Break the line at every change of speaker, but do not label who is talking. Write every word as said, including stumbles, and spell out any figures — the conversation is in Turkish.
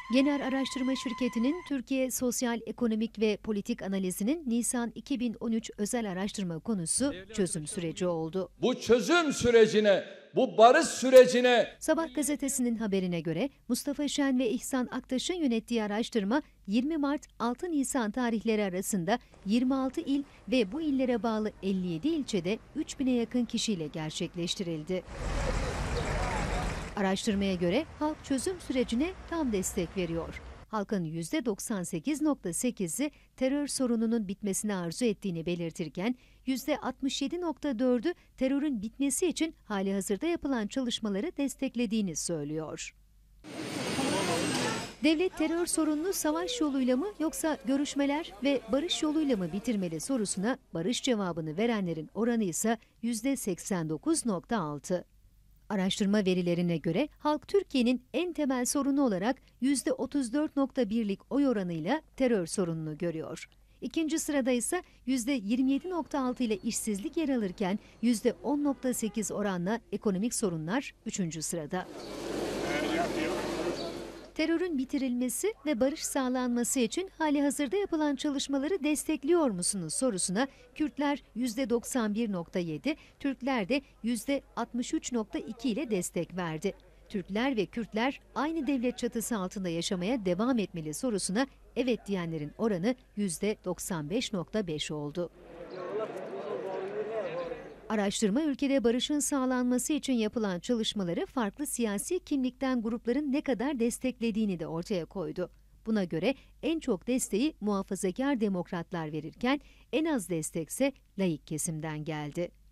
Genel Araştırma Şirketi'nin Türkiye Sosyal, Ekonomik ve Politik Analizi'nin Nisan iki bin on üç özel araştırma konusu çözüm süreci oldu.
Bu çözüm sürecine, bu barış sürecine...
Sabah gazetesinin haberine göre Mustafa Şen ve İhsan Aktaş'ın yönettiği araştırma yirmi Mart altı Nisan tarihleri arasında yirmi altı il ve bu illere bağlı elli yedi ilçede üç bine yakın kişiyle gerçekleştirildi. Araştırmaya göre halk çözüm sürecine tam destek veriyor. Halkın yüzde doksan sekiz nokta sekizi terör sorununun bitmesini arzu ettiğini belirtirken yüzde altmış yedi nokta dördü terörün bitmesi için halihazırda yapılan çalışmaları desteklediğini söylüyor. Devlet terör sorununu savaş yoluyla mı yoksa görüşmeler ve barış yoluyla mı bitirmeli sorusuna barış cevabını verenlerin oranı ise yüzde seksen dokuz nokta altı. Araştırma verilerine göre halk Türkiye'nin en temel sorunu olarak yüzde otuz dört nokta birlik oy oranıyla terör sorununu görüyor. İkinci sırada ise yüzde yirmi yedi nokta altı ile işsizlik yer alırken yüzde on nokta sekiz oranla ekonomik sorunlar üçüncü sırada. Terörün bitirilmesi ve barış sağlanması için halihazırda yapılan çalışmaları destekliyor musunuz sorusuna Kürtler yüzde doksan bir nokta yedi, Türkler de yüzde altmış üç nokta iki ile destek verdi. Türkler ve Kürtler aynı devlet çatısı altında yaşamaya devam etmeli sorusuna evet diyenlerin oranı yüzde doksan beş nokta beş oldu. Araştırma ülkede barışın sağlanması için yapılan çalışmaları farklı siyasi kimlikten grupların ne kadar desteklediğini de ortaya koydu. Buna göre en çok desteği muhafazakar demokratlar verirken en az destekse laik kesimden geldi.